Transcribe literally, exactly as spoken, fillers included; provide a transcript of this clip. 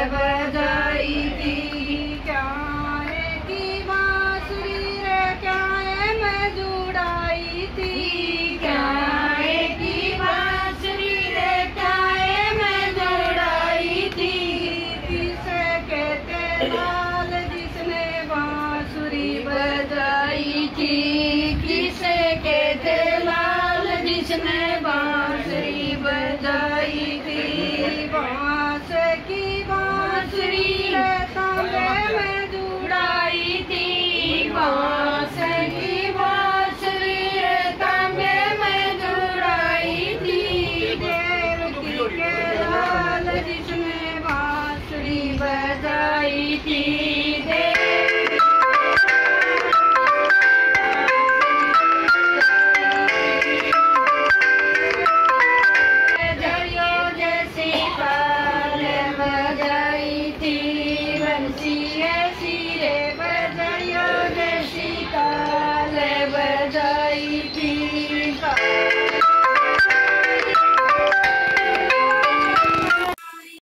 बजाई थी। क्या है की बांसुरी रे क्या है मैं जुड़ाई थी। क्या है की बांसुरी रे क्या है मैं जुड़ाई थी। किसे कहते लाल जिसने बांसुरी बजाई थी। किसे कहते लाल जिसने बांसुरी बजाई थी। बांस की बांसुरी रे तांबे में जुड़ाई थी। बांस की बांसुरी रे तांबे में जुड़ाई थी। देवकी के लाल जिसने बांसुरी बजाई थी। बजाई थी बंसी ऐसी